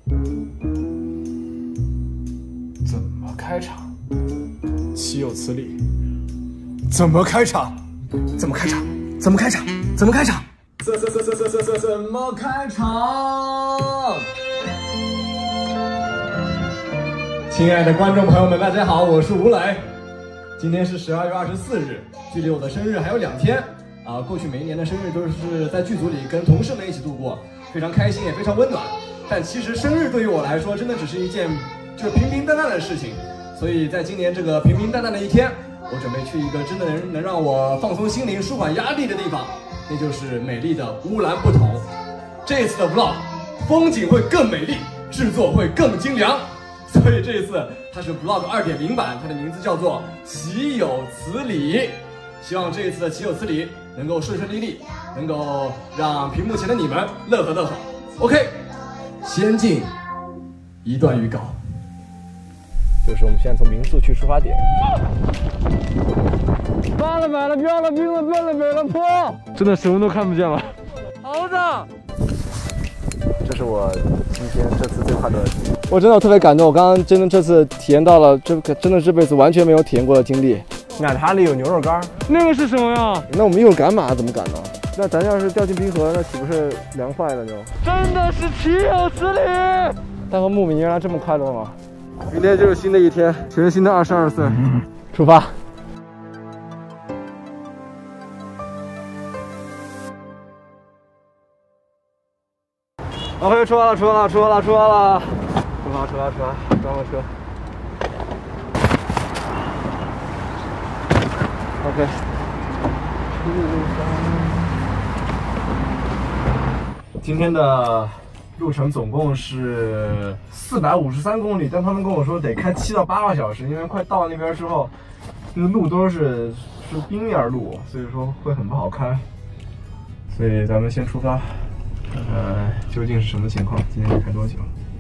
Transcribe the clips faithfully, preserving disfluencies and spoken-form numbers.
怎么开场？岂有此理！怎么开场？怎么开场？怎么开场？怎么开场？怎怎怎怎怎怎怎么开场？亲爱的观众朋友们，大家好，我是吴磊。今天是十二月二十四日，距离我的生日还有两天啊！过去每一年的生日都是在剧组里跟同事们一起度过，非常开心也非常温暖。但其实生日对于我来说，真的只是一件就是平平淡淡的事情。所以在今年这个平平淡淡的一天，我准备去一个真的能能让我放松心灵、舒缓压力的地方，那就是美丽的乌兰布统。这一次的 vlog 风景会更美丽，制作会更精良。所以这一次它是 vlog 二点零版，它的名字叫做岂有此理。希望这一次的岂有此理能够顺顺利利，能够让屏幕前的你们乐呵乐呵。OK， 先进一段预告。就是我们现在从民宿去出发点。发了买了标了兵了奔了美了坡，真的什么都看不见了。猴子，这是我今天这次最快乐的体验。我真的特别感动，我刚刚真的这次体验到了这真的这辈子完全没有体验过的经历。奶茶里有牛肉干，那个是什么呀？那我们一会儿赶马怎么赶呢？那咱要是掉进冰河，那岂不是凉坏了就？真的是岂有此理！大和牧民原来这么快乐吗？明天就是新的一天，全新的二十二岁，出发。OK， 出发了，出发了，出发了，出发了，出发，出发，出发，装个车。OK。今天的路程总共是四百五十三公里，但他们跟我说得开七到八个小时，因为快到那边之后，那个路都是是冰面路，所以说会很不好开。所以咱们先出发，看看究竟是什么情况，今天得开多久。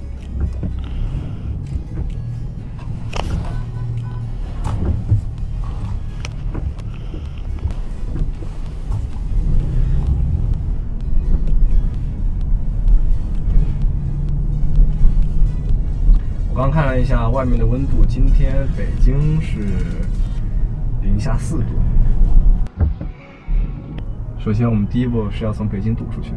我刚看了一下外面的温度，今天北京是零下四度。首先，我们第一步是要从北京堵出去。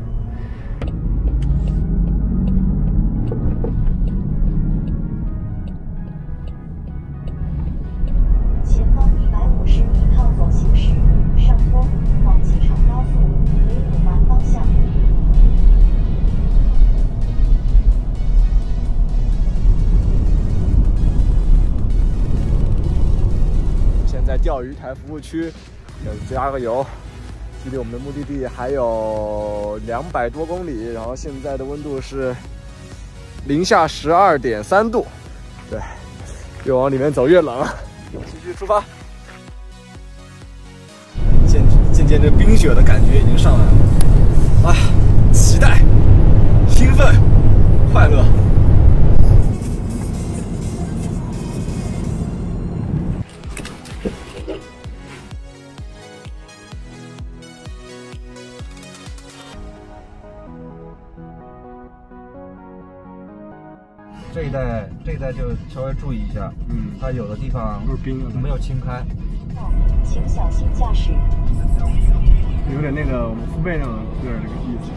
前方一百五十米靠左行驶，上坡往机场高速，北五环方向。 在钓鱼台服务区，加个油，距离我们的目的地还有两百多公里，然后现在的温度是零下十二点三度，对，越往里面走越冷，继续出发。渐渐渐这冰雪的感觉已经上来了，啊，期待、兴奋、快乐。 这一带，这一带就稍微注意一下，嗯，它有的地方都是冰的， 没有清开。 请小心驾驶。 有点那个我们父辈那种有点那个意思。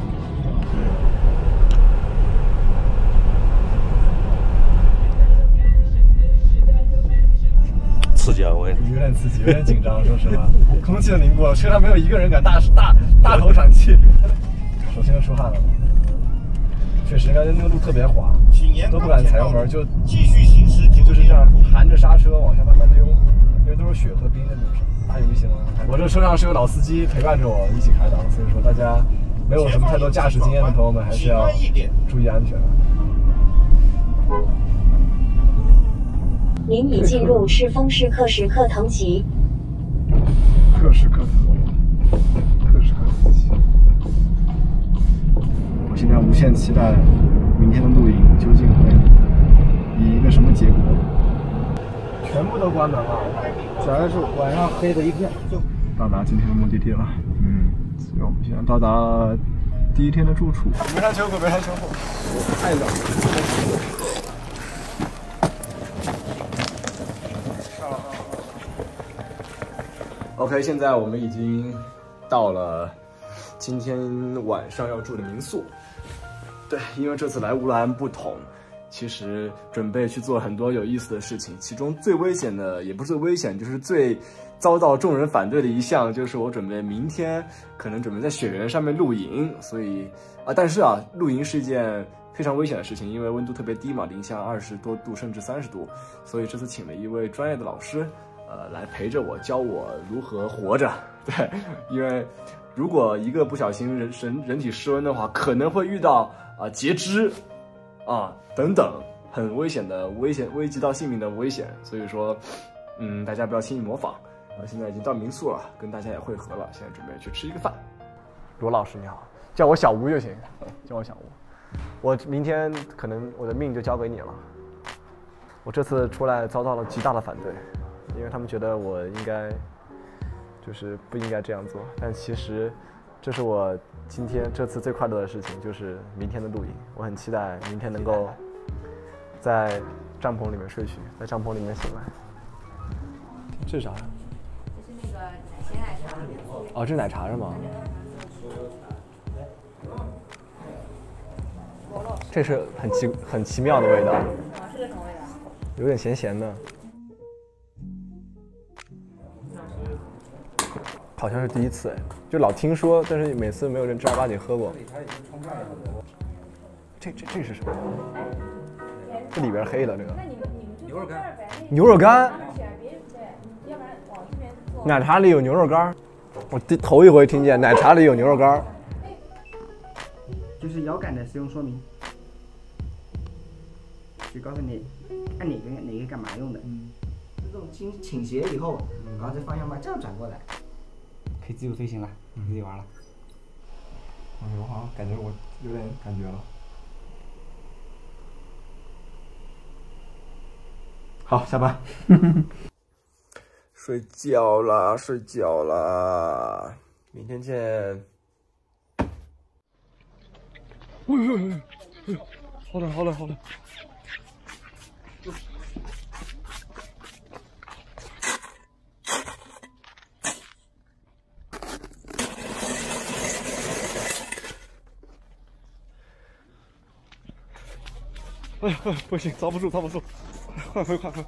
刺激啊！我也有点刺激，有点紧张，说实话。空气都凝固了，车上没有一个人敢大大大口喘气。首先就出汗了。确实，感觉那个路特别滑，都不敢踩油门，就继续行驶，就是这样盘着刹车往下慢慢溜，因为都是雪和冰的路上，大有情况。我这车上是有老司机陪伴着我一起开导，所以说大家没有什么太多驾驶经验的朋友们，还是要注意安全。 您已进入赤峰市克什克腾旗。 克什克腾，克什克腾旗。我现在无限期待明天的露营究竟会以一个什么结果。全部都关门了，全是晚上黑的一片。到达今天的目的地了，嗯，我们现在到达第一天的住处。没上秋裤，没上秋裤，太冷了。OK， 现在我们已经到了今天晚上要住的民宿。对，因为这次来乌兰不同，其实准备去做很多有意思的事情，其中最危险的也不是最危险，就是最遭到众人反对的一项，就是我准备明天可能准备在雪原上面露营，所以啊，但是啊，露营是一件非常危险的事情，因为温度特别低嘛，零下二十多度甚至三十度，所以这次请了一位专业的老师，呃，来陪着我，教我如何活着。对，因为如果一个不小心人人人体失温的话，可能会遇到啊、呃、截肢啊等等很危险的危险危及到性命的危险，所以说，嗯，大家不要轻易模仿。呃，现在已经到民宿了，跟大家也会合了，现在准备去吃一个饭。罗老师你好，叫我小吴就行，叫我小吴。我明天可能我的命就交给你了。我这次出来遭到了极大的反对，因为他们觉得我应该就是不应该这样做，但其实这是我今天这次最快乐的事情，就是明天的露营。我很期待明天能够在帐篷里面睡去，在帐篷里面醒来。这是啥呀？ 这是那个鲜奶茶。 哦，这是奶茶是吗？这是很奇很奇妙的味道。 啊，这个什么味道？ 有点咸咸的。好像是第一次哎，就老听说，但是每次没有人正儿八经喝过。这这这是什么？这里边黑的这个。 那你们你们就牛肉干。 牛肉干。 别对，要不然往这边做。 奶茶里有牛肉干，我第头一回听见奶茶里有牛肉干。 就是摇杆的使用说明，就告诉你按哪个哪个干嘛用的。嗯，这种倾倾斜以后，然后这方向盘这样转过来，可以自由飞行了，可以玩了。 哎呦，好像感觉我有点感觉了。好，下班。睡觉啦，睡觉啦，明天见。哎呦哎呦哎呦，好冷好冷好冷！哎呀，不行，遭不住，遭不住，快回，快回！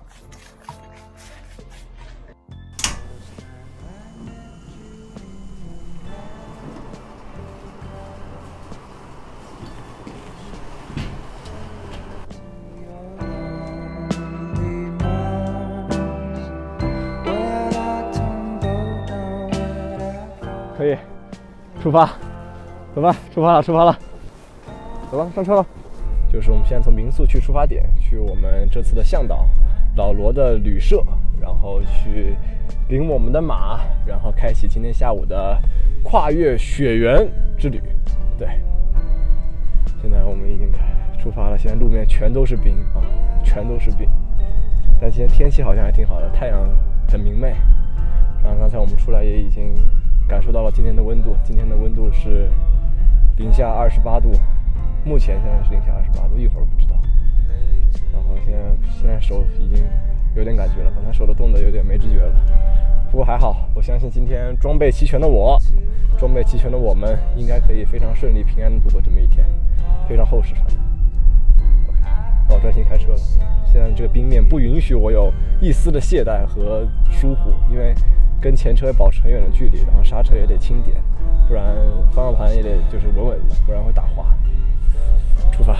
可以，出发，走吧，出发了，出发了，走吧，上车了。就是我们现在从民宿去出发点，去我们这次的向导老罗的旅社，然后去领我们的马，然后开启今天下午的跨越雪原之旅。对，现在我们已经开出发了，现在路面全都是冰啊，全都是冰。但今天天气好像还挺好的，太阳很明媚。然后刚才我们出来也已经感受到了今天的温度，今天的温度是零下二十八度。目前现在是零下二十八度，一会儿不知道。然后现在现在手已经有点感觉了，刚才手都冻得有点没知觉了。不过还好，我相信今天装备齐全的我，装备齐全的我们，应该可以非常顺利、平安的度过这么一天，非常厚实，反正。OK， 我专心开车了。现在这个冰面不允许我有一丝的懈怠和疏忽，因为跟前车保持很远的距离，然后刹车也得轻点，不然方向盘也得就是稳稳的，不然会打滑。出发，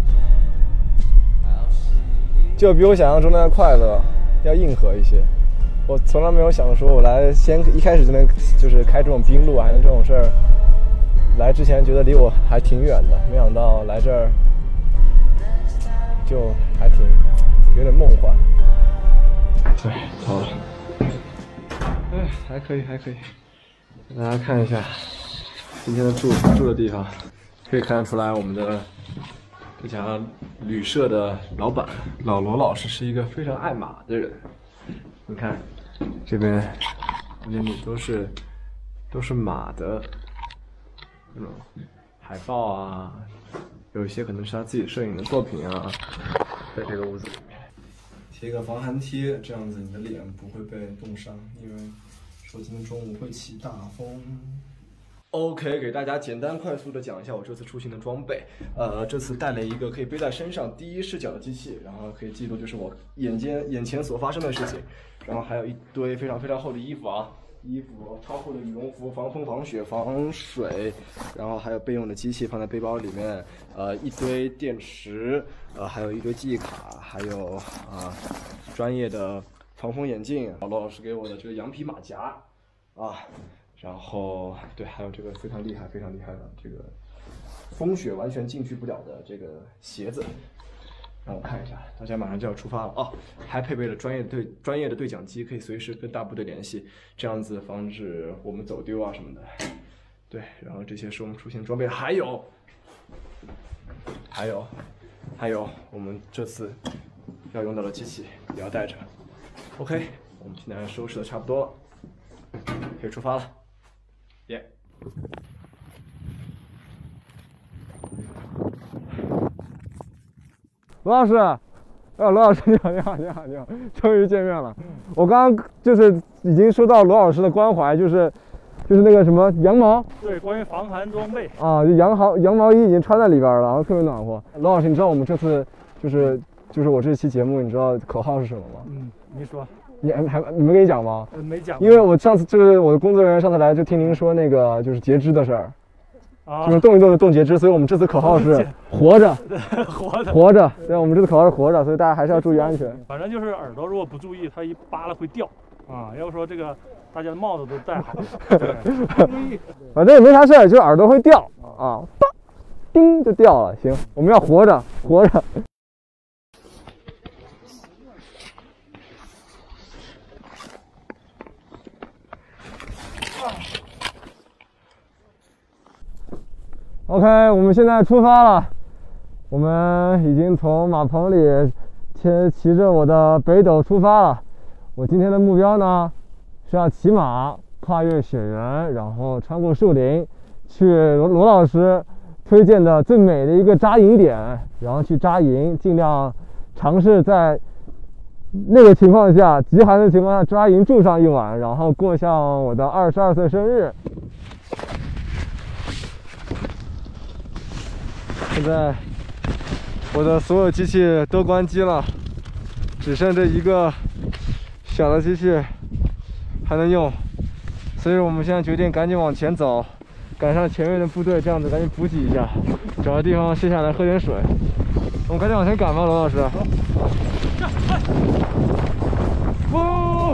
就比我想象中的快乐要硬核一些。我从来没有想说我来先一开始就能就是开这种冰路还能这种事儿。来之前觉得离我还挺远的，没想到来这儿就还挺有点梦幻。对，到了。哎，还可以，还可以。给大家看一下今天的住住的地方，可以看得出来我们的这家旅社的老板老罗老师是一个非常爱马的人。你看这边房间里都是都是马的那种海报啊，有一些可能是他自己摄影的作品啊，在这个屋子里面贴个防寒贴，这样子你的脸不会被冻伤，因为说今天中午会起大风。OK， 给大家简单快速的讲一下我这次出行的装备。呃，这次带了一个可以背在身上第一视角的机器，然后可以记录就是我眼间眼前所发生的事情。然后还有一堆非常非常厚的衣服啊，衣服超厚的羽绒服，防风防雪防水。然后还有备用的机器放在背包里面，呃，一堆电池，呃，还有一堆记忆卡，还有啊、呃、专业的防风眼镜。罗老师给我的这个羊皮马甲啊。然后对，还有这个非常厉害、非常厉害的这个风雪完全进去不了的这个鞋子，让我看一下，大家马上就要出发了哦。还配备了专业对专业的对讲机，可以随时跟大部队联系，这样子防止我们走丢啊什么的。对，然后这些是我们出行装备，还有，还有，还有我们这次要用到的机器也要带着。OK， 我们现在收拾的差不多了，可以出发了。耶、yeah ！ 罗老师，啊，罗老师你好，你好，你好，你好，终于见面了。我刚刚就是已经收到罗老师的关怀，就是就是那个什么羊毛， 对，关于防寒装备啊，就羊毛羊毛衣已经穿在里边了，然后特别暖和。罗老师，你知道我们这次就是就是我这期节目，你知道口号是什么吗？ 嗯，你说。 你还还没跟你讲吗？ 呃，没讲。 因为我上次就是我的工作人员上次来就听您说那个就是截肢的事儿，啊，就是动一动就动截肢，所以我们这次口号是活着， 活着， 活着。对，我们这次口号是活着，所以大家还是要注意安全。 反正就是耳朵如果不注意，它一扒拉会掉啊。要不说这个大家的帽子都戴好， 反正也没啥事儿，就是耳朵会掉啊，叭，叮就掉了。行，我们要活着，活着。OK， 我们现在出发了。我们已经从马棚里骑骑着我的北斗出发了。我今天的目标呢是要骑马跨越雪原，然后穿过树林，去罗罗老师推荐的最美的一个扎营点，然后去扎营，尽量尝试在那个情况下，极寒的情况下扎营住上一晚，然后过上我的二十二岁生日。现在我的所有机器都关机了，只剩这一个小的机器还能用，所以我们现在决定赶紧往前走，赶上前面的部队，这样子赶紧补给一下，找个地方歇下来喝点水。我们赶紧往前赶吧，罗老师。哦！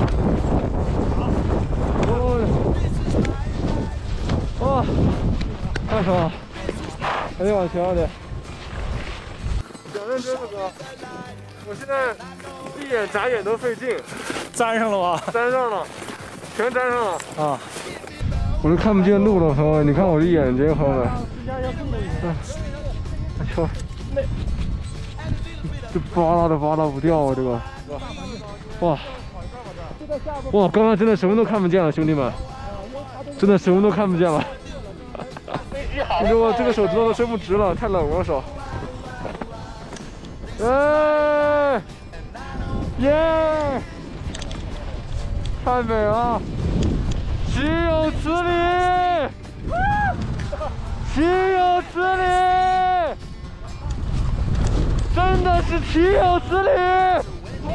哦！太爽了！赶紧往前了点，讲认真的哥，我现在一眼眨眼都费劲， 粘上了吧？ 粘上了，全粘上了啊！ 我都看不见路了，朋友们，你看我的眼睛，朋友们。哎呦，这扒拉的扒拉不掉啊，这个。哇！哇，刚刚真的什么都看不见了，兄弟们，真的什么都看不见了。你说我这个手指头都伸不直了，太冷了手。哎，耶，太美了，岂有此理！岂有此理！真的是岂有此理！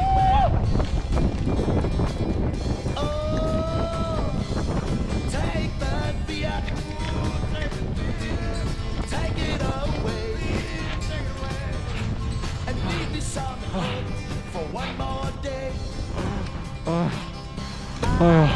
哎，哎呀，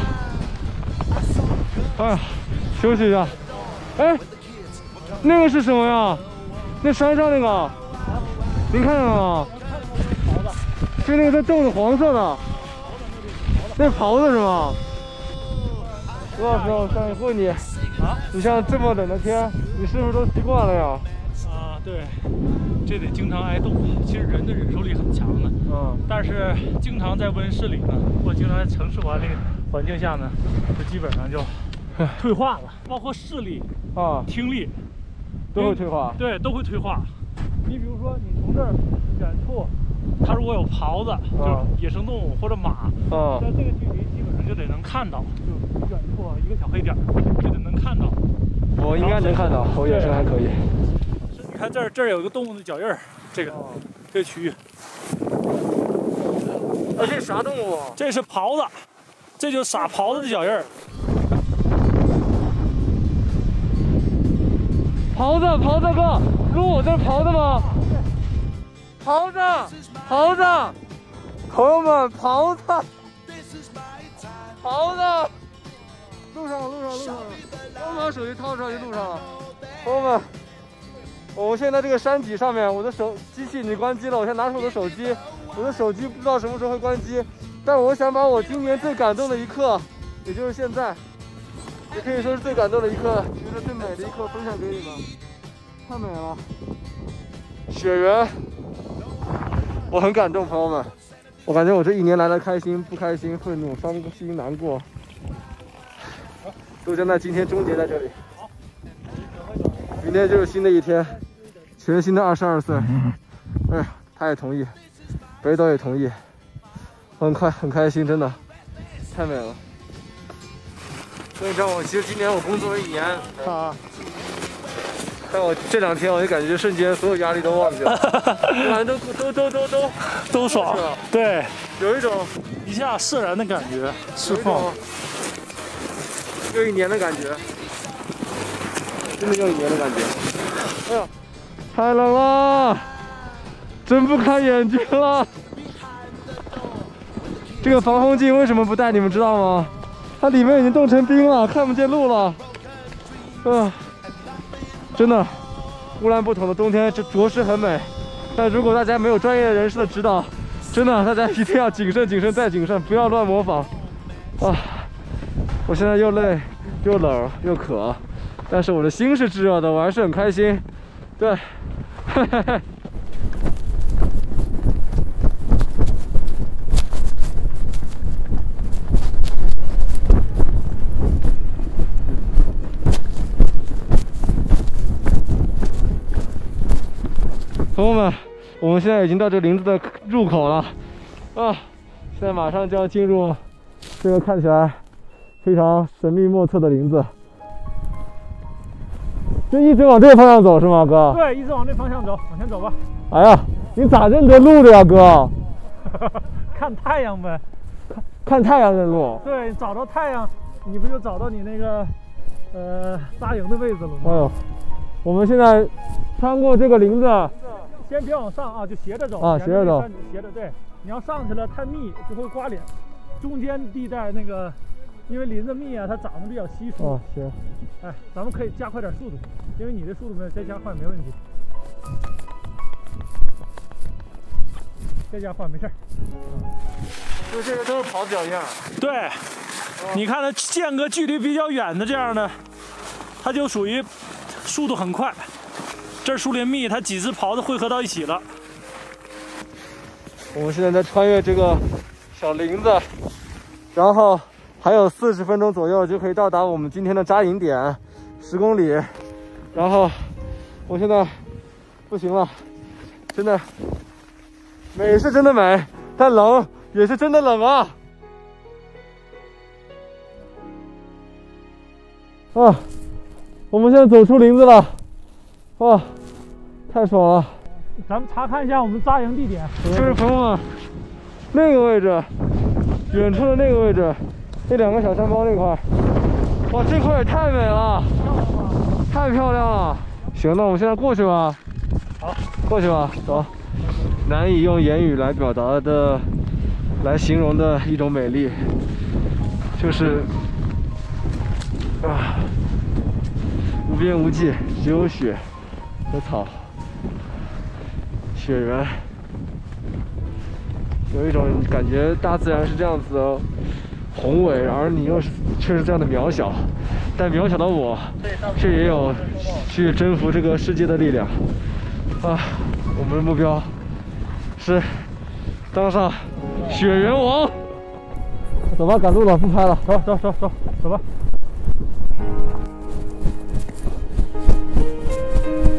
哎呀，休息一下。哎，那个是什么呀？那山上那个，您看见了吗？就那个在动的黄色的，那是狍子是吗？罗老师，我想问你，啊，你像这么冷的天，你是不是都习惯了呀？ 啊，对，这得经常挨冻。其实人的忍受力很强的，嗯，但是经常在温室里呢，或经常在城市环境环境下呢，就基本上就退化了，包括视力啊、听力， 都会退化。 对，都会退化。你比如说，你从这儿远处，它如果有狍子，就是野生动物或者马， 啊， 在这个距离基本上就得能看到，就远处一个小黑点就得能看到。 我应该能看到，我眼神还可以。 你看这儿，这儿有一个动物的脚印儿，这个、哦、这个区域。 啊，这是啥动物？ 这是狍子，这就是撒狍子的脚印儿。 狍子，狍子哥，路，这是狍子吗？狍子，狍子，朋友们，狍子，狍子，路上了，路上了，路上了，我把手机掏出来就路上了。朋友们，我现在这个山体上面，我的手机器已经关机了，我现在拿出我的手机，我的手机不知道什么时候会关机，但我想把我今年最感动的一刻，也就是现在。也可以说是最感动的一刻，觉得最美的一刻分享给你们，太美了。雪原，我很感动，朋友们，我感觉我这一年来的开心、不开心、愤怒、伤心、难过，都将在今天终结在这里。明天就是新的一天，全新的二十二岁。哎，他也同意，北斗也同意，很快很开心，真的太美了。所以你知道我其实今年我工作了一年啊，但我这两天我就感觉瞬间所有压力都忘记了，反正都都都都都都爽，对， 有一种一下释然的感觉，释放， 又一年的感觉，真的又一年的感觉。哎呀，太冷了，睁不开眼睛了。这个防风镜为什么不戴？你们知道吗？它里面已经冻成冰了，看不见路了。嗯、呃，真的，乌兰布统的冬天这着实很美。但如果大家没有专业人士的指导，真的大家一定要谨慎、谨慎再谨慎，不要乱模仿。啊，我现在又累又冷又渴，但是我的心是炙热的，我还是很开心。对，嘿嘿嘿。朋友们，我们现在已经到这林子的入口了，啊，现在马上就要进入这个看起来非常神秘莫测的林子。就一直往这个方向走是吗，哥？ 对，一直往这方向走，往前走吧。 哎呀，你咋认得路的呀，哥？ 看太阳呗。 看太阳认路。 对，找到太阳，你不就找到你那个呃扎营的位置了吗？ 哎呦，我们现在穿过这个林子。 先别往上啊，就斜着走啊，斜着走， 斜着对。你要上去了太密就会刮脸，中间地带那个，因为林子密啊，它长得比较稀疏。 哦，行。 哎，咱们可以加快点速度，因为你的速度没有再加快没问题。再加快没事儿。 就这个都是跑脚印。 对，哦、你看它间隔距离比较远的这样的，它就属于速度很快。这儿树林密，它几只狍子汇合到一起了。 我们现在在穿越这个小林子，然后还有四十分钟左右就可以到达我们今天的扎营点，十公里。然后我现在不行了，真的美是真的美，但冷也是真的冷啊！啊，我们现在走出林子了。哇，太爽了！ 咱们查看一下我们扎营地点， 就是朋友们那个位置，远处的那个位置，那两个小山包那块，哇，这块也太美了，太漂亮了！行，那我们现在过去吧。 好， 过去吧，走。难以用言语来表达的、来形容的一种美丽，就是啊，无边无际，只有雪。和草，雪原，有一种感觉，大自然是这样子的宏伟，而你又是却是这样的渺小，但渺小的我，却也有去征服这个世界的力量。啊，我们的目标是当上雪原王。走吧，赶路了，不拍了，走走走走，走吧。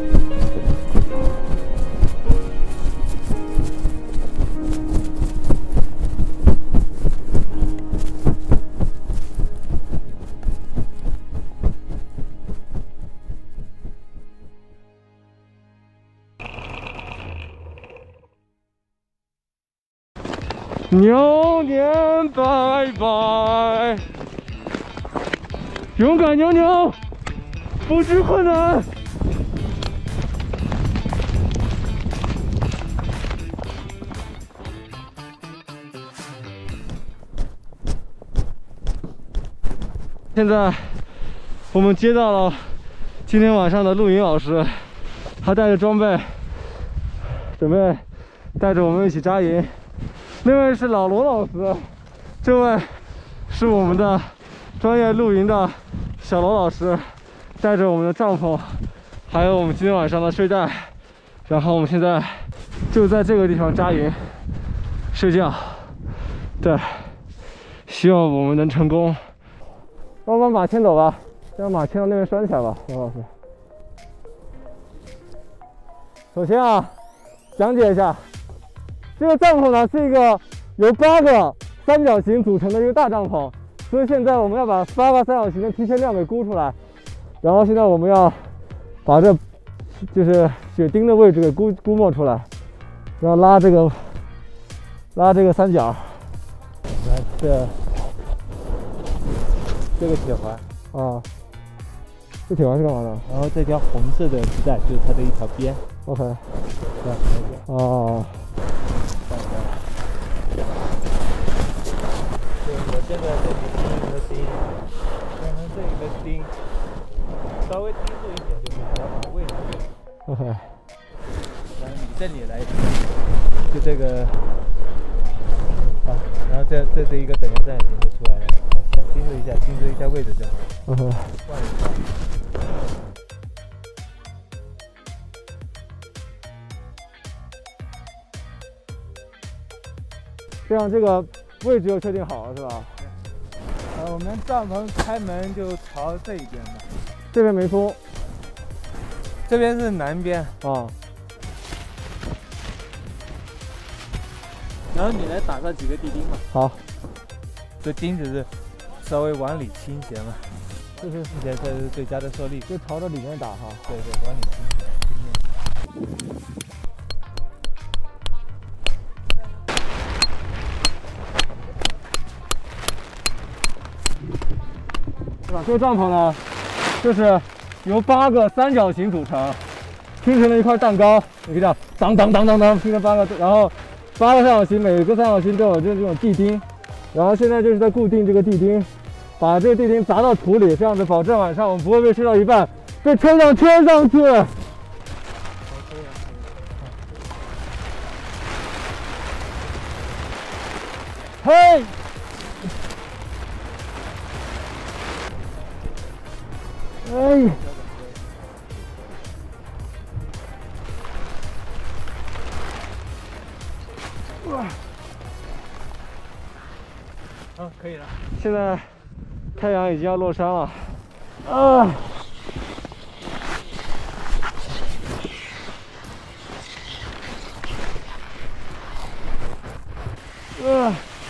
牛年拜拜，勇敢牛牛，不惧困难。现在我们接到了今天晚上的露营老师，他带着装备，准备带着我们一起扎营。那位是老罗老师，这位是我们的专业露营的小罗老师，带着我们的帐篷，还有我们今天晚上的睡袋，然后我们现在就在这个地方扎营睡觉。对，希望我们能成功。让我把马牵走吧，让马牵到那边拴起来吧，罗老师。首先啊，讲解一下，这个帐篷呢是一个由八个三角形组成的一个大帐篷，所以现在我们要把八个三角形的提前量给估出来，然后现在我们要把这就是雪钉的位置给估估摸出来，然后拉这个拉这个三角， 来这。这个铁环啊，这铁环是干嘛的？ 然后这条红色的丝带就是它的一条边。 OK。 这样。 哦。 对，我现在这里钉一个钉，然后这个钉稍微钉住一点，就是只要把位置。 OK。 然后你这里来，就这个，啊，然后这这是一个等腰三角形就出来了。盯着一下，盯着一下位置就好。 嗯哼。 换一换。 这样这个位置又确定好了，是吧？ 呃，我们帐篷开门就朝这一边吧。 这边没封。 这边是南边啊。 然后你来打上几个地钉吧。 好。 这钉子是稍微往里倾斜嘛， 这是这才是最佳的受力， 就朝着里面打哈。 对对，往里倾斜。 对吧？这个帐篷呢，就是由八个三角形组成，拼成了一块蛋糕。你可以这样，当当当当当，拼成八个，然后八个三角形，每个三角形都有这这种地钉。然后现在就是在固定这个地钉，把这个地钉砸到土里，这样子保证晚上我们不会被睡到一半被推到天上去。嘿，哎。哇。 好，可以了。 现在太阳已经要落山了，啊！呃，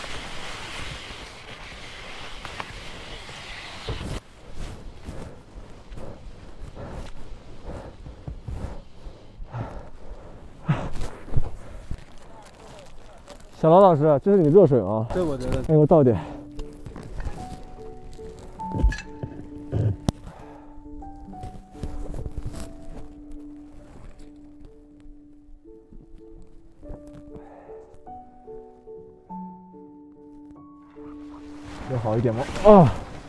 小劳老师，这是你热水吗？ 这我的。 哎，给我倒点。要好一点吗？啊！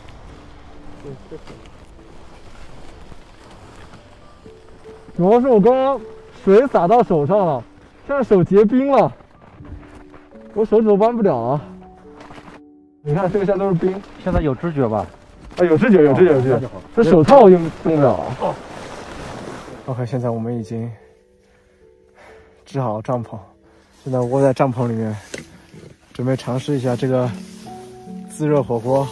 主要是我刚刚水洒到手上了，现在手结冰了，我手指都弯不了了。你看这个现在都是冰， 现在有知觉吧？ 啊，有知觉，有知觉，有知觉。这手套我就动不了了。OK， 现在我们已经支好了帐篷，现在窝在帐篷里面，准备尝试一下这个自热火锅，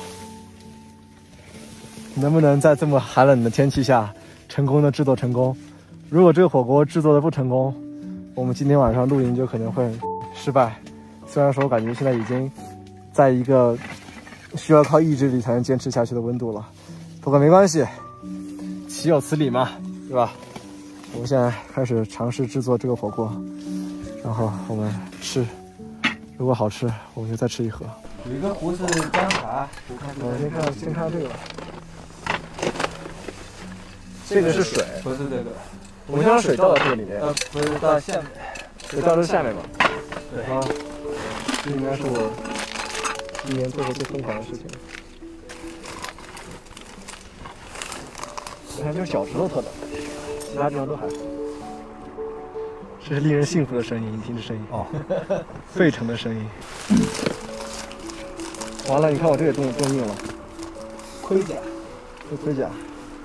能不能在这么寒冷的天气下成功的制作成功？如果这个火锅制作的不成功，我们今天晚上露营就可能会失败。虽然说我感觉现在已经在一个需要靠意志力才能坚持下去的温度了，不过没关系，岂有此理嘛，对吧？我们现在开始尝试制作这个火锅，然后我们吃如果好吃，我们就再吃一盒。 有一个壶是姜茶， 我先看先看这个。这个是水， 不是这个。 我们将水倒到这个里面。 呃，不是到下面。 水倒到下面吧。 对啊，这应该是我今年做过最疯狂的事情。我看就小石头特冷，其他地方都还好。这是令人幸福的声音，你听这声音哦，沸腾的声音。完了，你看我这也冻冻硬了， 盔甲， 这盔甲。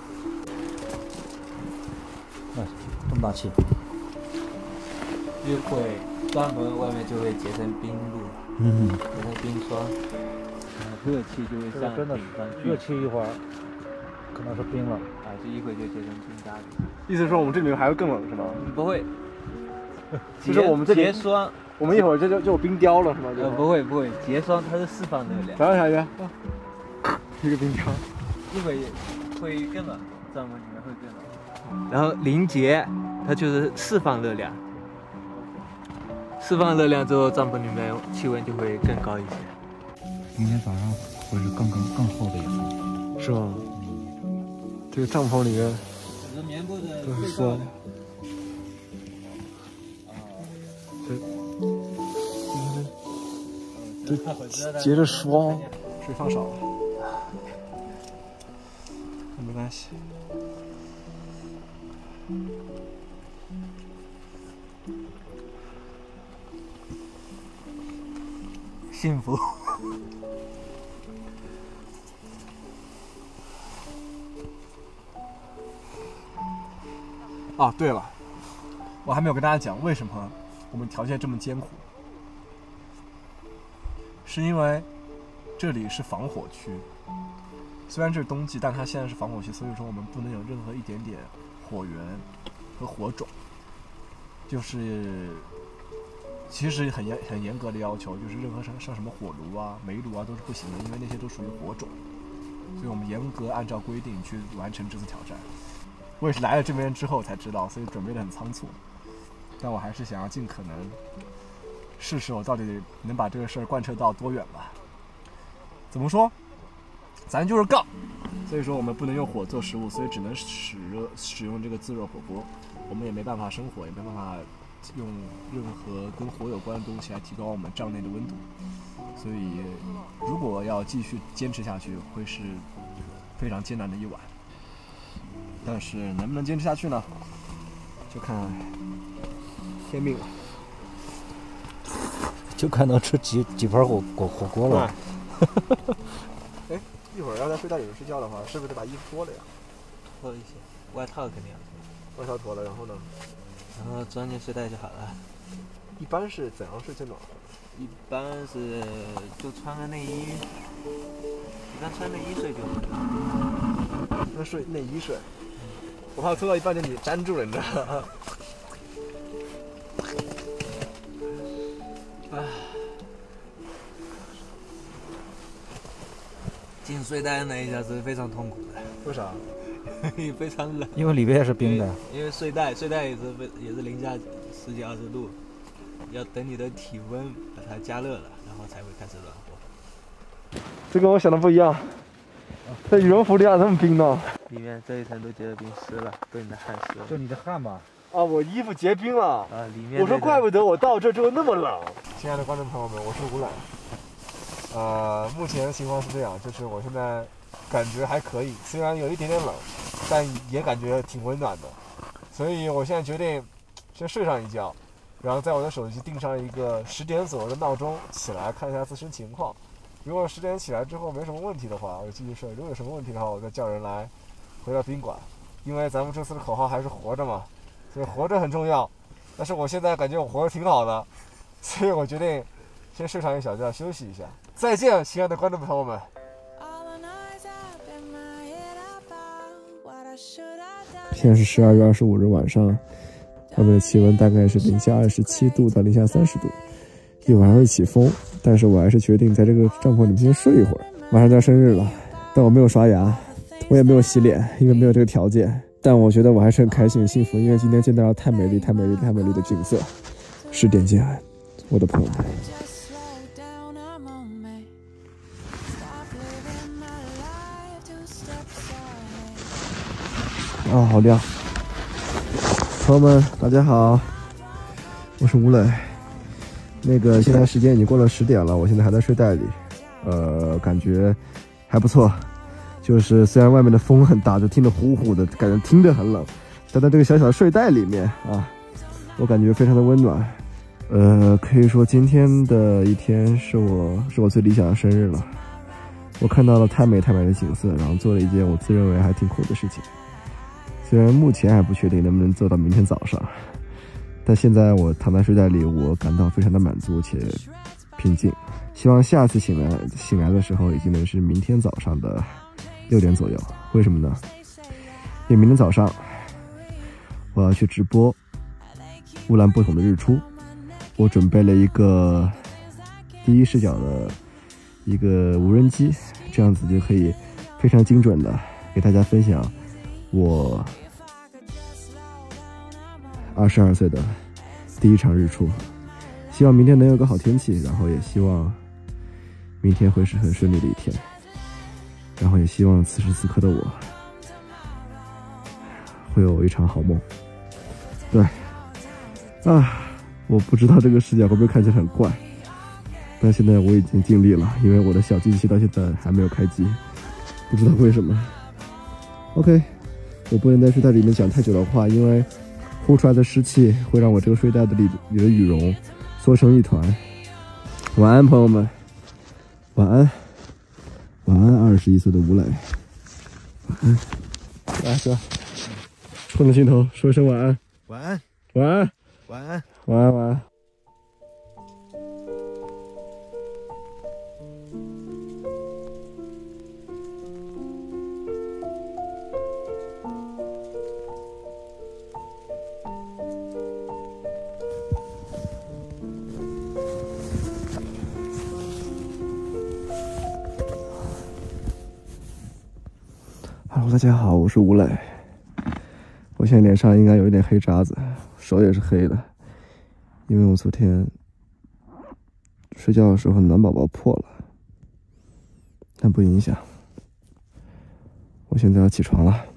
动大气。就会帐篷外面就会结成冰露，嗯，结成冰霜，热气就会上顶上去，热气一会儿可能是冰了，啊，这一会就结成冰渣子。 意思是说我们这里面还会更冷是吗？ 不会， 就是我们这里结霜， 我们一会儿就就就有冰雕了是吗？ 呃，不会不会，结霜它是释放热量。 想想下去，一个冰雕， 一会会更冷，帐篷里面会更冷。然后凝结，它就是释放热量。释放热量之后，帐篷里面气温就会更高一些。 明天早上会是更更更厚的一层， 是吗？这个帐篷里面这棉布的都是霜，这这结着霜，水放少了，没关系。 幸福。 啊，对了，我还没有跟大家讲为什么我们条件这么艰苦，是因为这里是防火区。虽然这是冬季，但它现在是防火区，所以说我们不能有任何一点点火源和火种，就是其实很严很严格的要求，就是任何像像什么火炉啊、煤炉啊都是不行的，因为那些都属于火种，所以我们严格按照规定去完成这次挑战。我也是来了这边之后才知道，所以准备的很仓促，但我还是想要尽可能试试我到底能把这个事儿贯彻到多远吧。怎么说？咱就是杠，所以说我们不能用火做食物，所以只能使热使用这个自热火锅。我们也没办法生火，也没办法用任何跟火有关的东西来提高我们帐内的温度。所以，如果要继续坚持下去，会是非常艰难的一晚。但是能不能坚持下去呢？就看天命了。 就看能吃几几盘火火火锅了。 哎，一会儿要在睡袋里面睡觉的话，是不是得把衣服脱了呀？ 脱一些，外套肯定要脱。外套脱了，然后呢？ 然后装进睡袋就好了。 一般是怎样睡最暖和？ 一般是就穿个内衣，一般穿内衣睡就好。 那睡内衣睡。我怕拖到一半就你粘住了，你知道吗？ 啊！进睡袋那一下是非常痛苦的。 为啥？ 非常冷。 因为里边也是冰的。 因为睡袋，睡袋也是也是零下十几二十度，要等你的体温把它加热了，然后才会开始暖和。 这跟我想的不一样。这羽绒服里咋这么冰呢？ 里面这一层都结了冰，湿了，被你的汗湿了。 就你的汗吧。 啊，我衣服结冰了。 啊，里面。 我说怪不得我到这之后那么冷。亲爱的观众朋友们，我是吴览。呃，目前的情况是这样，就是我现在感觉还可以，虽然有一点点冷，但也感觉挺温暖的。所以我现在决定先睡上一觉，然后在我的手机定上一个十点左右的闹钟，起来看一下自身情况。如果十点起来之后没什么问题的话，我就继续睡；如果有什么问题的话，我再叫人来回到宾馆。因为咱们这次的口号还是活着嘛，所以活着很重要。但是我现在感觉我活得挺好的，所以我决定先睡上一小觉，休息一下。再见，亲爱的观众朋友们。现在是十二月二十五日晚上，外面的气温大概是零下二十七度到零下三十度，一会儿还会起风。但是我还是决定在这个帐篷里面先睡一会儿。马上就要生日了，但我没有刷牙，我也没有洗脸，因为没有这个条件。但我觉得我还是很开心、很幸福，因为今天见到了太美丽、太美丽、太美丽的景色。十点见，我的朋友们。 啊，好亮！朋友们，大家好，我是吴磊。那个现在时间已经过了十点了，我现在还在睡袋里，呃，感觉还不错。就是虽然外面的风很大，就听得呼呼的，感觉听着很冷，但在这个小小的睡袋里面啊，我感觉非常的温暖。呃，可以说今天的一天是我是我最理想的生日了。我看到了太美太美的景色，然后做了一件我自认为还挺酷的事情。虽然目前还不确定能不能做到明天早上，但现在我躺在睡袋里，我感到非常的满足且平静。希望下次醒来醒来的时候，已经能是明天早上的六点左右。为什么呢？因为明天早上我要去直播乌兰布统的日出。我准备了一个第一视角的一个无人机，这样子就可以非常精准的给大家分享我二十二岁的第一场日出。希望明天能有个好天气，然后也希望明天会是很顺利的一天，然后也希望此时此刻的我会有一场好梦。对啊，我不知道这个视角会不会看起来很怪，但现在我已经尽力了，因为我的小机器到现在还没有开机，不知道为什么。OK， 我不能在睡袋里面讲太久的话，因为呼出来的湿气会让我这个睡袋的里里的羽绒缩成一团。晚安，朋友们，晚安，晚安，二十一岁的吴磊，晚安。来，哥，冲着镜头说一声晚安。 晚安， 晚安， 晚安， 晚安，晚安。Hello， 大家好，我是吴磊。我现在脸上应该有一点黑渣子，手也是黑的，因为我昨天睡觉的时候暖宝宝破了，但不影响。我现在要起床了。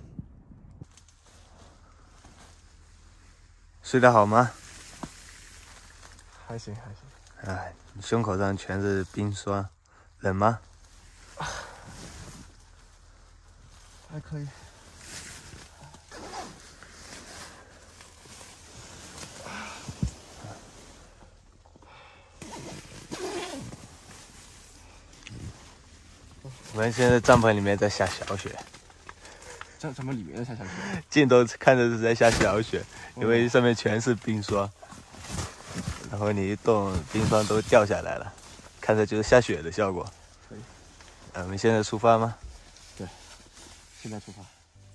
睡得好吗？ 还行还行。 哎，你胸口上全是冰霜，冷吗？ 还可以。 我们现在帐篷里面在下小雪， 帐帐篷里面在下小雪， 镜头看着是在下小雪，因为上面全是冰霜，然后你一动，冰霜都掉下来了，看着就是下雪的效果。 可以。 呃，我们现在出发吗？ 对，现在出发。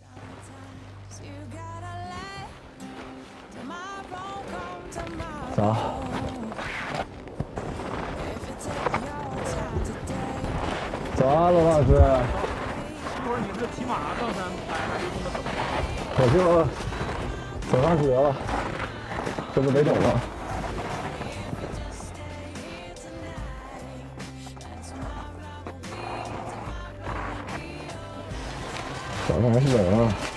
早。早啊，罗老师。 一会儿你是骑马上山拍，还是这么走？ 我就走上去了，这就北斗了。早上还是冷啊。